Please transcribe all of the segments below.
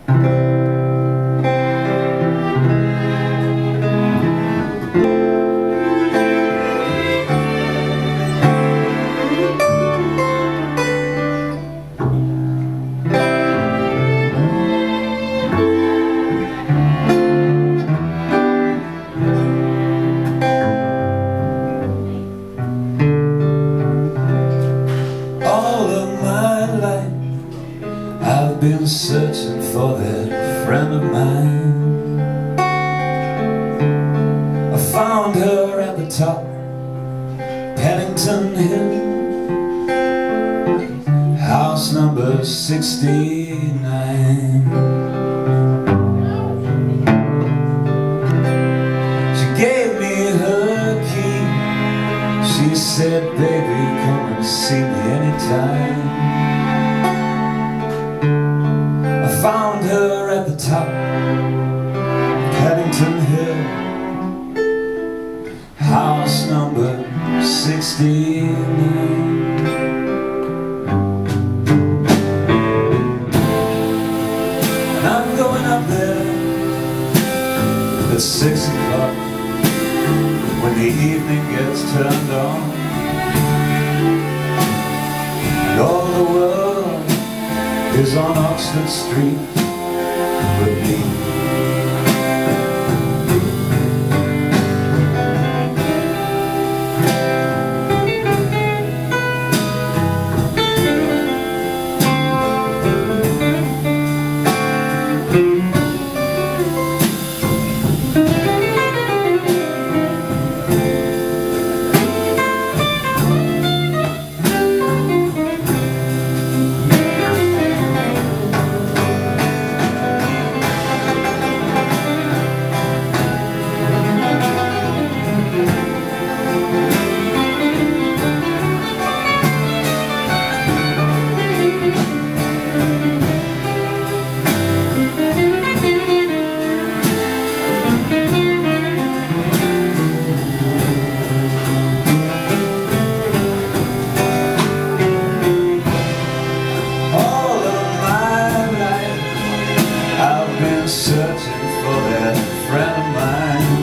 Been searching for that friend of mine. I found her at the top, Paddington Hill, house number 69. She gave me her key. She said, baby, come and see me anytime. Found her at the top, Paddington Hill, house number 69. And I'm going up there at 6 o'clock when the evening gets turned on, and all the world is on Oxford Street with me. Searching for that friend of mine.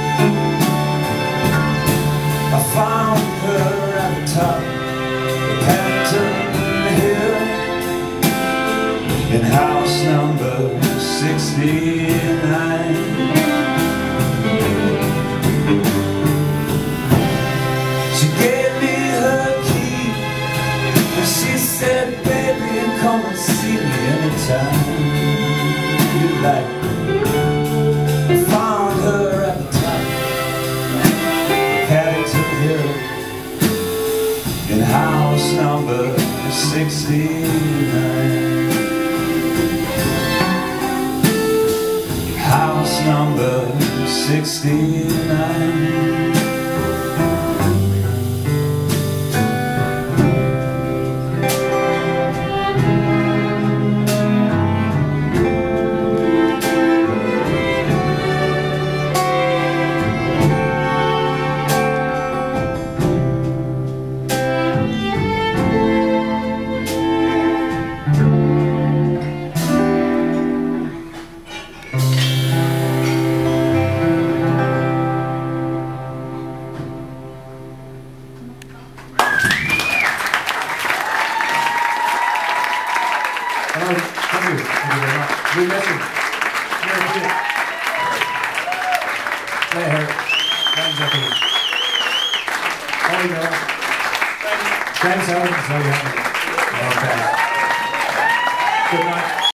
I found her at the top of Paddington Hill in house number 69. She gave me her key and she said, baby, come and see me anytime you like. I found her at the top of Paddington Hill in house number 69. House number 69. Thank you. Thank you very much. We miss you. Serret. Thanks, Eccles. Ollie Miller. Thanks, Zoe Hauptmann. Okay. Good night.